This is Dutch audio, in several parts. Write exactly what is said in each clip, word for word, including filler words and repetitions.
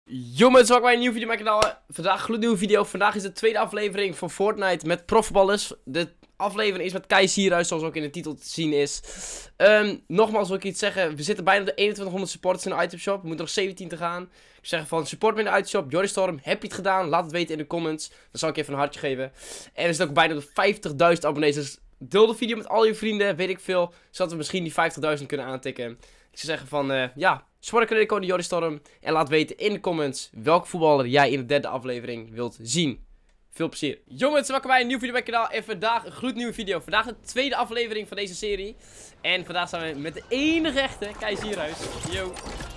Yo mensen, welkom bij een nieuwe video op mijn kanaal. Vandaag een gloednieuwe video. Vandaag is de tweede aflevering van Fortnite met profvoetballers. De aflevering is met Kai Sierhuis, zoals ook in de titel te zien is. Um, nogmaals wil ik iets zeggen. We zitten bijna op de eenentwintighonderd supporters in de itemshop. We moeten nog zeventien te gaan. Ik zeg van support me in de itemshop. Joristorm, heb je het gedaan? Laat het weten in de comments. Dan zal ik even een hartje geven. En we zitten ook bijna op de vijftigduizend abonnees. Dus deel de video met al je vrienden, weet ik veel. Zodat we misschien die vijftigduizend kunnen aantikken. Ik zou zeggen van, uh, ja, support de code Joristorm. En laat weten in de comments welke voetballer jij in de derde aflevering wilt zien. Veel plezier. Yo mensen, welkom bij een nieuwe video op mijn kanaal. En vandaag een gloednieuwe video. Vandaag de tweede aflevering van deze serie. En vandaag zijn we met de enige echte Kai Sierhuis. Yo.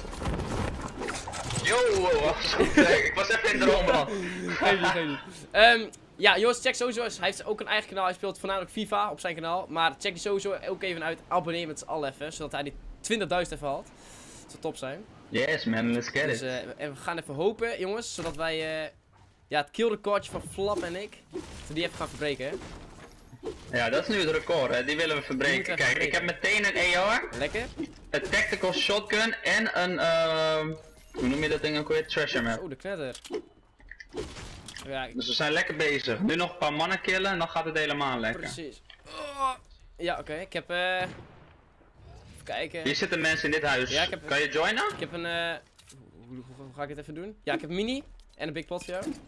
Yo, wacht. Ik was even in de rommelland. Geen niet, geen niet. Um, ja, jongens, check sowieso. Hij heeft ook een eigen kanaal. Hij speelt voornamelijk FIFA op zijn kanaal. Maar check die sowieso ook even uit. Abonneer met z'n allen even. Zodat hij die twintigduizend even haalt. Dat zou top zijn. Yes man, let's get Dus, it. uh, en we gaan even hopen, jongens. Zodat wij uh, ja, het killrecordje van Flap en ik. Dat we die even gaan verbreken, hè. Ja, dat is nu het record, hè. Die willen we verbreken. we Kijk, verbreken. ik heb meteen een A R, Lekker. een tactical shotgun en een, uh, hoe noem je dat ding ook weer? Treasure map. Oh, de knetter. Ja, Dus we zijn lekker bezig. Nu nog een paar mannen killen en dan gaat het helemaal lekker. precies. Oh. Ja, oké. Okay. Ik heb... Uh... Even kijken. Hier zitten mensen in dit huis. Ja, ik heb- Kan je joinen? Ik heb een... Uh... Hoe, hoe, hoe ga ik het even doen? Ja, ik heb een mini. En een big pot voor jou.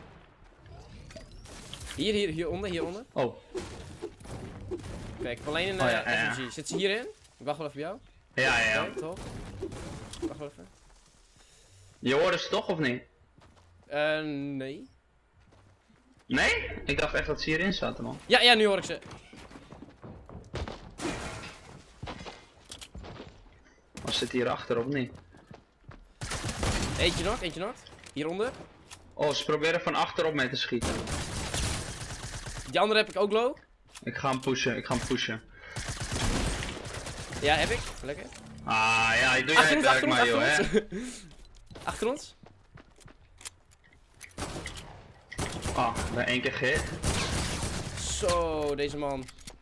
Hier, hier, hieronder, hieronder. Oh. Kijk, ik heb alleen een Oh, uh, ja, ja, ja. S M G. Zit ze hierin? Ik wacht wel even bij jou. Ja, ja, ja. Oké, top. Wacht wel even. Je hoorde ze toch of niet? Eh, nee. Nee? Ik dacht echt dat ze hierin zaten, man. Ja, ja, nu hoor ik ze. Of zit hier achter of niet? Eentje nog, eentje nog. Hieronder. Oh, ze proberen van achterop mee te schieten. Die andere heb ik ook low. Ik ga hem pushen, ik ga hem pushen. Ja, heb ik. Lekker. Ah ja, doe jij Achter het ons, werk achter ons, maar joh, hè. achter ons. Achter ons. Ah, bij één keer gehit. Zo, deze man.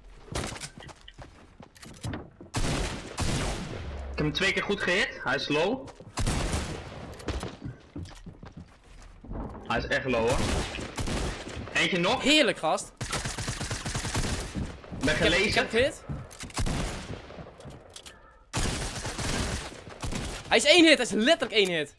Ik heb hem twee keer goed gehit, hij is low. Hij is echt low hoor. Eentje nog, Heerlijk, gast. ben Ik heb, ik gelezen. heb gehit. Hij is één hit, hij is letterlijk één hit.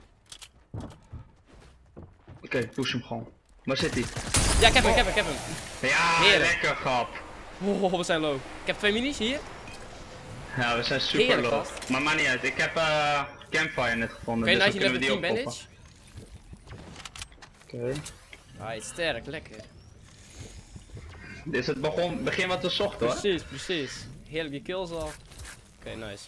Oké, push hem gewoon. Waar zit hij? Ja, ik heb hem, ik heb hem, ik heb hem. Ja, Heerlijk. lekker grap. Oh, we zijn low. Ik heb twee minis hier. Ja, we zijn super Heerlijk, low. gast. Maar maakt niet uit, ik heb uh, Campfire net gevonden, Oké, dus nice, dan je kunnen we level die tien oppoppen. bandage. Oké. Hij is sterk, lekker. Dit is het begon, begin wat we zochten hoor. Precies, precies. Heerlijk die kills al. Oké, nice.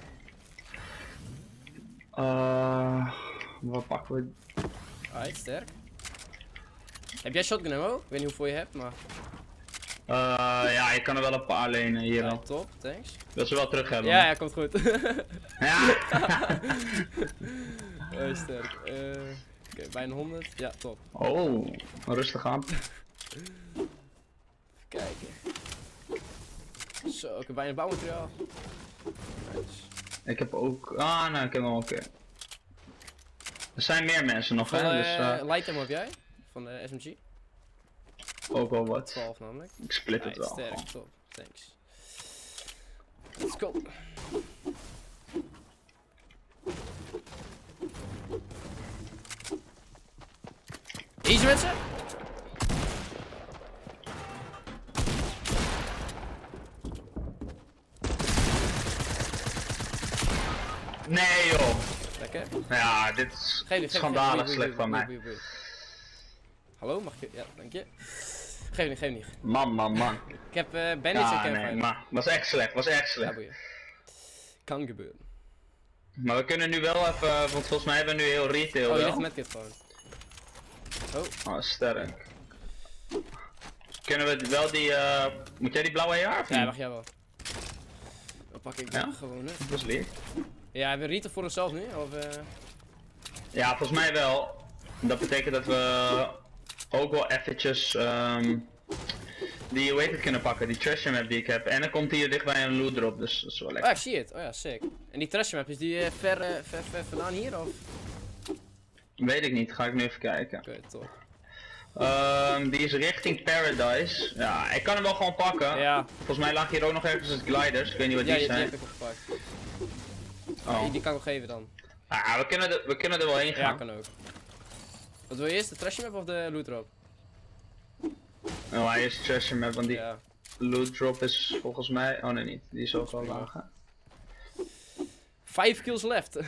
Uh, wat pakken we? Hij is sterk. Heb jij shotgun ammo? Ik weet niet hoeveel je hebt, maar... Uh, ja, ik kan er wel een paar lenen hier Ja, al. top, thanks. Wil ze wel terug hebben. Ja, ja, komt goed. Ja. Hij is sterk. Eh, Oké, okay, bijna honderd. Ja, top. Oh, rustig aan. Even kijken. Zo, ik heb bijna bouwmateriaal. Nice. Ik heb ook. Ah, nou, ik heb nog een keer. Er zijn meer mensen nog, Van, hè? uh, Dus uh, light ammo heb jij? Van de S M G? ook wel wat. twaalf namelijk. Ik split het Nice, wel. sterk, gewoon. top. Thanks. Let's go. Easy mensen. Nee, joh. Lekker. Ja, dit is Geef niet, geef schandalig niet. slecht van mij. Hallo, mag ik? Ja, dank je. Geef niet, geef niet. Man, man, man. Ik heb uh, bandage en Ja, campfire. nee, maar was echt slecht, was echt Ja, slecht. boeien. Kan gebeuren. Maar we kunnen nu wel even, want volgens mij hebben we nu heel retail Oh, je wel. ligt met dit gewoon. Oh, Oh, sterk. Kunnen we wel die, uh, moet jij die blauwe A R of ja, niet? mag jij wel. Dan pak ik Ja? dat gewoon, hè. Dat is lief. Ja, hebben we retail voor onszelf nu? Of, uh... Ja, volgens mij wel. Dat betekent dat we ook wel eventjes um, die, hoe heet het, kunnen pakken, die treasure map die ik heb. En dan komt hier dichtbij een loot drop, dus dat is wel Oh, lekker. ik zie het. Oh ja, sick. En die treasure map, is die uh, ver, uh, ver, ver vandaan hier, of? Weet ik niet, ga ik nu even kijken. Oké, okay, top. Um, die is richting Paradise. Ja, ik kan hem wel gewoon pakken. Ja. Volgens mij lag hier ook nog ergens het gliders. Ik weet niet wat ja, die die, zijn. die heb ik opgepakt. Oh. Die, die kan ik nog geven dan. Ah, we kunnen, er, we kunnen er wel heen gaan. Ja, kan ook. Wat wil je eerst, de treasure map of de loot drop? Oh, hij is treasure map, want die Ja. loot drop is volgens mij... Oh nee, niet. Die is ook wel Prima. laag. Five kills left.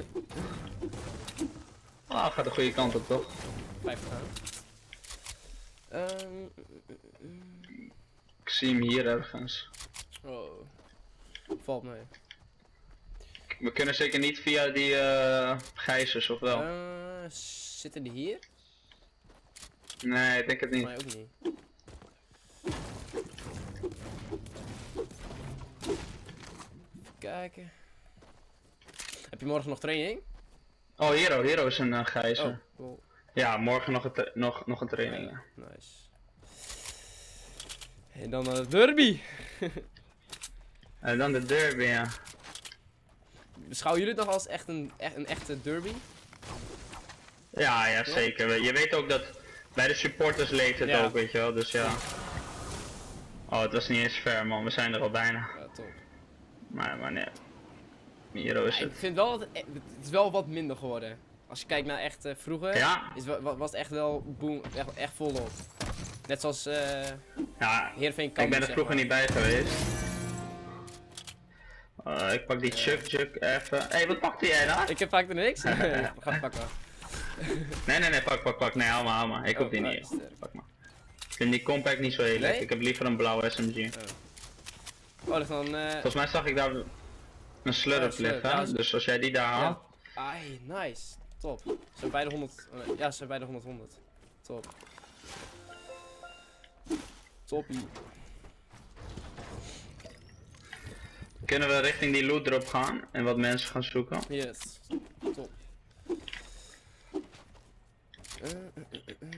Ah, gaat de goede kant op toch? Vijf gedaan. Um, Ik zie hem hier ergens. oh. Valt mee. We kunnen zeker niet via die uh, gijzers, of wel? Uh, zitten die hier? Nee, ik denk het niet. Nee, ook niet. Even kijken. Heb je morgen nog training? Oh, Hero, Hero is een uh, gijzer. Oh, cool. Ja, morgen nog een, nog, nog een training. Ja. Nice. En dan de derby. En dan de derby, ja. Beschouwen jullie het nog als echt een, echt, een echte derby? Ja, ja, zeker. Je weet ook dat bij de supporters leeft het ja. ook, weet je wel, dus ja. Oh, het was niet eens ver, man. We zijn er al bijna. Ja, top. Maar, maar nee. Hero is Ja, het. ik vind wel dat het, het is wel wat minder geworden. Als je kijkt naar echt uh, vroeger, Ja. is, wa, was het echt wel boom, echt, echt volop. Net zoals uh, Ja, Heerenveen ik ben er vroeger niet bij geweest. Uh, ik pak die Ja. Chuck Chuck even. Hé, hey, wat pakte jij daar? Ik heb vaak er niks. Ga pakken. Nee, nee, nee, pak, pak, pak. Nee, hou maar, hou maar. Ik Oh, hoef die nice, niet. sterk. Pak maar. Ik vind die compact niet zo heel leuk. Nee? Ik heb liever een blauwe S M G. Oh, dat dan. Uh, Volgens mij zag ik daar een slurp Oh, slurp, liggen. ja, is- Dus als jij die daar haalt. ja. Ai, nice. Top. Ze zijn beide honderd. Oh, nee, ja, ze zijn beide honderd honderd. Top. Toppie. Kunnen we richting die loot drop gaan en wat mensen gaan zoeken? Yes. Top. Uh, uh, uh, uh.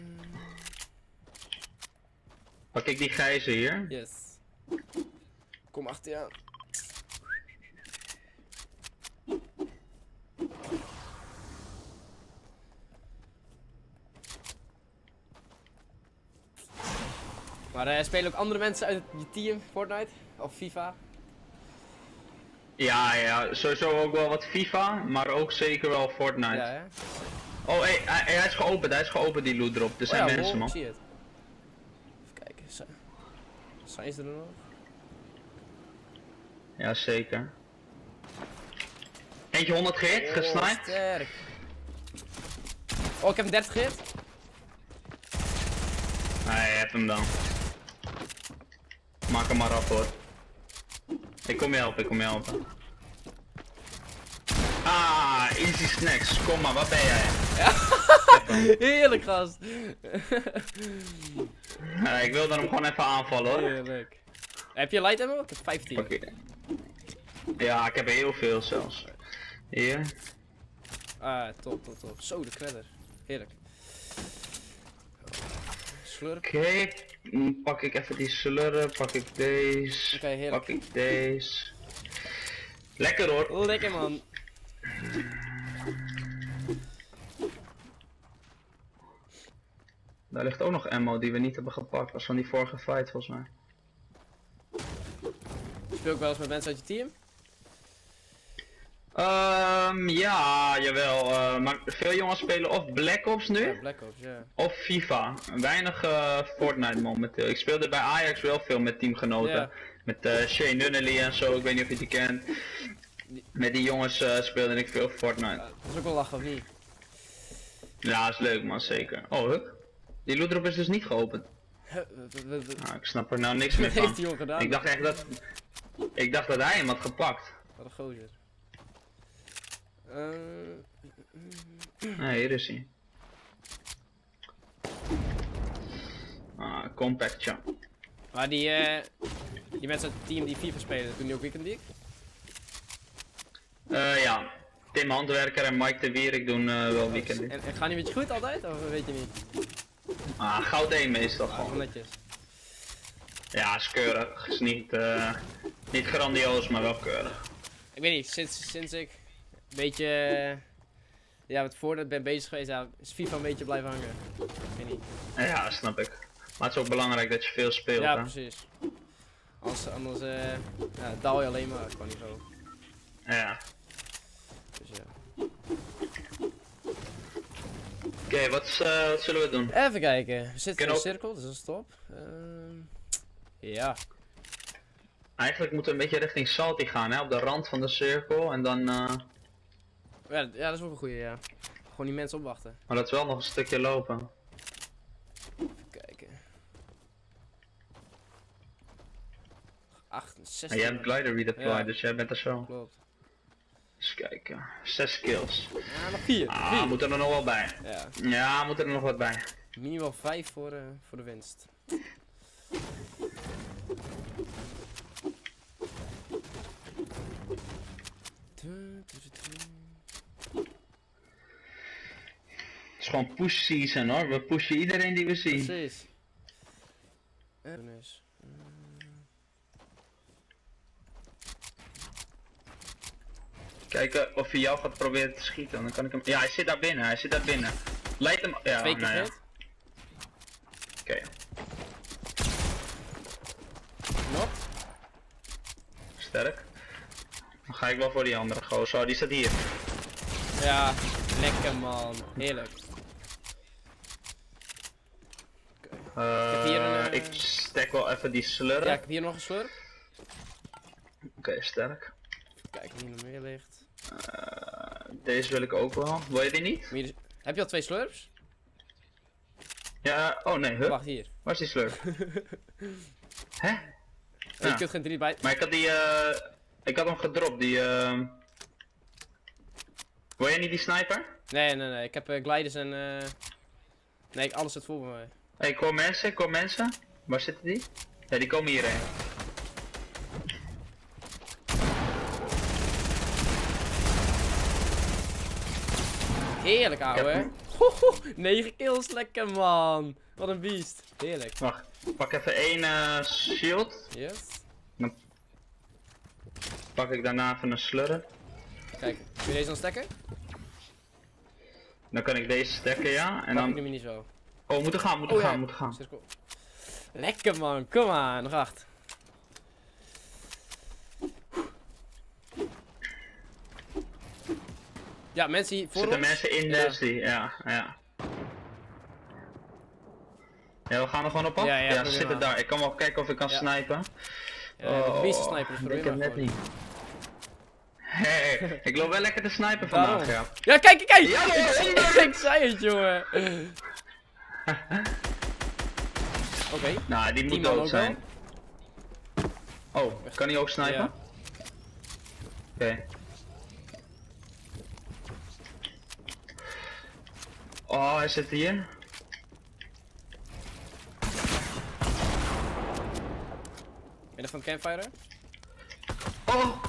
Pak ik die gijzer hier? Yes. Kom achter je aan. Maar uh, spelen ook andere mensen uit je team Fortnite? Of FIFA? Ja, ja, sowieso ook wel wat FIFA, maar ook zeker wel Fortnite. Ja, hè? Oh, hey, hij, hij is geopend, hij is geopend die loot drop. Er zijn oh, ja, mensen, lol, man. ik zie het. Even kijken. Zijn, zijn ze er nog? Ja, zeker. Eentje honderd gehit, Oh, gesniped. sterk. Oh, ik heb een dertig gehit. Nee, je hebt hem dan. Maak hem maar af hoor. Ik kom je helpen, ik kom je helpen. Ah, easy snacks. Kom maar, wat ben jij? Heerlijk, gast. Uh, ik wil dan hem gewoon even aanvallen hoor. Heerlijk. Heb je light ammo? Ik heb vijftien. Oké. Ja, ik heb er heel veel zelfs. Hier. Ah, top, top, top. Zo, de credder. Heerlijk. Slurp. Oké, okay. Pak ik even die slurren, pak ik deze, Oké, heerlijk. pak ik deze. Lekker hoor. Lekker, man. Daar ligt ook nog ammo die we niet hebben gepakt, als van die vorige fight volgens mij. Speel ik wel eens met mensen uit je team? Um, ja, jawel. Uh, maar veel jongens spelen of Black Ops nu, Ja, Black Ops, ja. of FIFA. Weinig uh, Fortnite momenteel. Ik speelde bij Ajax wel veel met teamgenoten. Ja. Met uh, Shane Nunnally en zo, ik weet niet of je die kent. Met die jongens uh, speelde ik veel Fortnite. Ja, dat is ook wel lachen, of niet? Ja, is leuk man, zeker. Oh, hup. Die loot drop is dus niet geopend. Huh, wat- wat- wat- Nou, ik snap er nou niks meer Wat heeft van. die jongen gedaan? Ik dacht echt dat... Ik dacht dat hij hem had gepakt. Wat een gozer. Uh, Nee, hier is hij. Ah, compact jump. maar die, eh die mensen uit het team die FIFA spelen, doen die ook Weekend League? Eh ja, Tim Handwerker en Mike de Wierik doen uh, wel weekend. En, en gaan die met je goed altijd, of weet je niet? Ah, goud één meestal Ah, gewoon. netjes. Ja, is keurig. Is niet, uh, niet grandioos, maar wel keurig. Ik weet niet, sinds, sinds ik een beetje... ja, met Fortnite ben bezig geweest, ja, is FIFA een beetje blijven hangen. Ik weet niet. Ja, snap ik. Maar het is ook belangrijk dat je veel speelt, Ja, hè? precies. Anders, anders uh, ja, daal je alleen maar qua niveau. Ja. Dus ja. Oké, okay, wat, uh, wat zullen we doen? Even kijken. We zitten in een ook... cirkel, dus dat is top. Uh, ja. Eigenlijk moeten we een beetje richting Salty gaan, hè? Op de rand van de cirkel en dan... Uh... Ja, ja, dat is ook een goeie, ja. Gewoon die mensen opwachten. Maar dat is wel nog een stukje lopen. Even kijken. achtenzestig. En jij hebt glider redeploy, ja. dus jij bent er zo. Klopt. Eens kijken. Zes kills. Ja, nog vier. Ah, vier. moeten er nog wel bij. Ja. Ja, moeten er nog wat bij. Minimaal vijf voor, uh, voor de winst. Het is gewoon push season hoor, we pushen iedereen die we zien. Precies. Kijken of hij jou gaat proberen te schieten, dan kan ik hem... Ja, hij zit daar binnen, hij zit daar binnen. Leid hem... Ja, Twee keer nou ja. hit. Oké. Okay. Nog? Sterk. Dan ga ik wel voor die andere gozer. Die staat hier. Ja, lekker man. Heerlijk. Uh, ik, hier een, uh... ik stek wel even die slurp. Ja, ik heb hier nog een slurp. Oké, okay, sterk. Kijk, hier nog meer ligt. Uh, deze wil ik ook wel. Wil je die niet? Je... Heb je al twee slurps? Ja, oh nee, huh? Wacht, hier. Waar is die slurp? Hè? Oh, je Ja. kunt geen drie bij. Maar ik had die, uh, ik had hem gedropt, die, uh... Wil jij niet die sniper? Nee, nee, nee. Ik heb uh, gliders en, uh... nee, alles zit vol bij mij. Hey, ik hoor mensen, ik hoor mensen. Waar zitten die? Ja, die komen hierheen. Heerlijk, ouwe. Heb... negen kills, lekker man. Wat een beest. Heerlijk. Wacht, pak even één uh, shield. Yes. Dan pak ik daarna even een slurp. Kijk, kun je deze dan stekken? Dan kan ik deze stekken, ja. En Pak dan... ik de minis wel. Oh, we moeten gaan, we moeten Oh, gaan, ja. we moeten gaan. Cirkel. Lekker man, kom maar, nog acht. Ja, mensen hier voor Zitten ons. mensen in Ja. Dusty, ja, ja. Ja, we gaan er gewoon op af? Ja, ja, ze probeer zitten maar. daar. Ik kan wel kijken of ik kan Ja. snipen. Ja, oh, beesten sniper, dus ik probeer heb maar net gewoon. niet. Hey, ik loop wel lekker te snipen vandaag, Daarom. ja. Ja, kijk, kijk, kijk! Ja, ik, ik zei het, jongen. Oké. Okay. Nou, die moet Tien man dood ook zijn. Oh, kan hij ook snipen? Ja. Oké. Okay. Oh, hij zit hier. Ben je van campfire? Oh!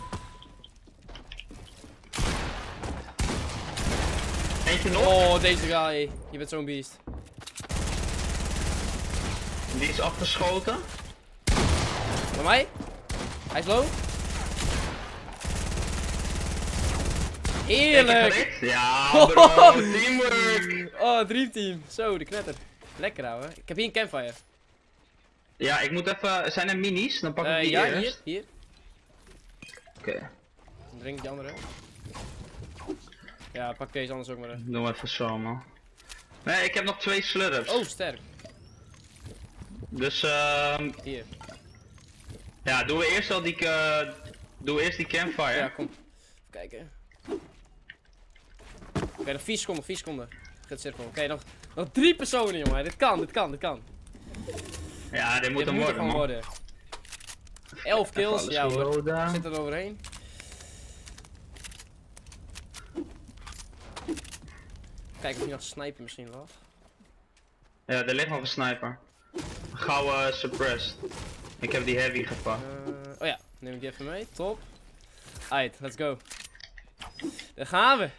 Eentje nog? Oh, deze guy. Je bent zo'n beest. Die is afgeschoten. Bij mij? Hij is low. Heerlijk! Ja, bro, teamwork! Oh, dreamteam. Zo, de knetter. Lekker, ouwe. Ik heb hier een campfire. Ja, ik moet even... Zijn er minis? Dan pak ik Uh, die ja, eerst. hier, hier. Oké. Okay. Dan drink ik die andere. Ja, pak deze anders ook maar. Doe even zo, man. Nee, ik heb nog twee slurps. Oh, sterk. Dus, ehm... Uh, hier. Ja, doen we eerst al die... Uh, doen we eerst die campfire. Ja, kom. Even kijken. Oké, okay, nog vier seconden, vier seconden. Gaat cirkel. Oké, okay, nog, nog drie personen, jongen. Dit kan, dit kan, dit kan. Ja, dit moet dit hem moet worden, gewoon man. worden. elf kills, ja hoor. Loaden. Zit er overheen. Kijk of je nog snipen misschien wel. Ja, er ligt nog een sniper. Gauw uh, suppressed. Ik heb die heavy gepakt. Uh, oh ja, neem ik die even mee. Top. Alright, let's go. Daar gaan we.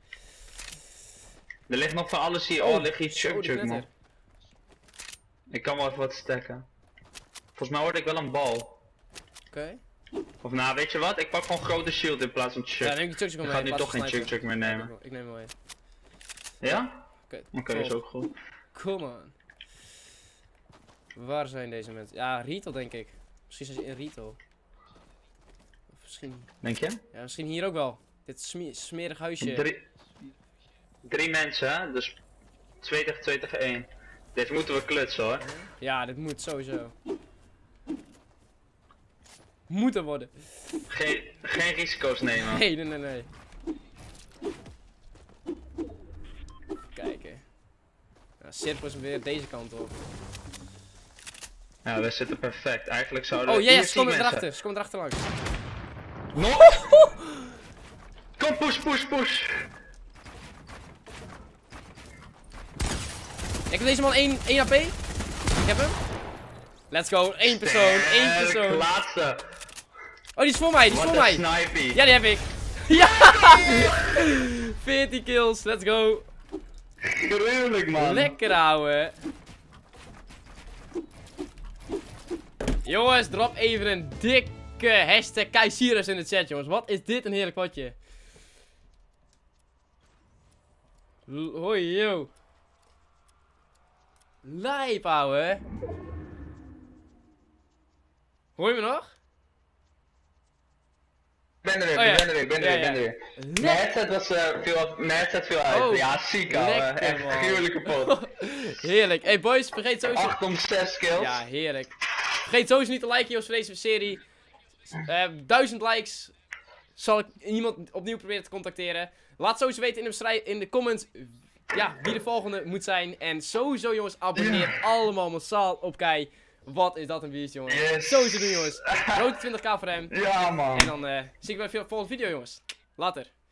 Er ligt nog van alles hier. Oh, er ligt hier chuk chuk, man. Ik kan wel even wat stacken. Volgens mij word ik wel een bal. Oké. Okay. Of nou, weet je wat? Ik pak gewoon grote shield in plaats van chuk. Ja, neem ik die chuk chuk mee. Ik ga nu toch geen chuk chuk meer nemen. Ik neem hem mee. Ja? Oké, Oké, okay, is ook goed. Come on. Waar zijn deze mensen? Ja, retail denk ik. Misschien zijn ze in retail. Of misschien... Denk je? Ja, misschien hier ook wel. Dit sme smerig huisje. Drie, drie mensen, hè? Dus twee tegen twee tegen één. Dit moeten we klutsen hoor. Ja, dit moet sowieso. Moeten worden. Geen, geen risico's nemen. Nee, nee, nee, nee. Kijken. Ja, cirkel is weer deze kant op. Ja, we zitten perfect. Eigenlijk zouden Oh, we... ja, Hier ze zie ik komen mensen. erachter. Ze komen erachter langs. Nog? Kom, push, push, push. Ik heb deze man één H P. Ik heb hem. Let's go. Eén persoon. één Sterk, persoon. laatste. Oh, die is voor mij. Die is Wat voor een mij. snipey. Ja, die heb ik. Ja! veertien kills. Let's go. Gruwelijk man. Lekker ouwe. Jongens, drop even een dikke hashtag Keizerus in de chat, jongens. Wat is dit een heerlijk potje. L Hoi, yo. Lijp, ouwe. Hoor je me nog? Ik ben er weer, Oh, ja. ik ben er weer, ik ben er Ja, weer, ik ben ja. er weer. Mijn headset was uh, veel, mijn headset viel uit. Oh, ja, ziek ouwe. lekker, Echt man. gruwelijke pot. Heerlijk. Hey boys, vergeet sowieso... acht om zes kills. Ja, heerlijk. Vergeet sowieso niet te liken, jongens, voor deze serie. Uh, duizend likes. Zal ik iemand opnieuw proberen te contacteren. Laat sowieso weten in de, beschrijving, in de comments ja, wie de volgende moet zijn. En sowieso, jongens, abonneer allemaal massaal op Kei. Wat is dat een beest, jongens. Yes. Sowieso doen, jongens. Grote twintig k voor hem. Ja man. En dan uh, zie ik bij de volgende video, jongens. Later.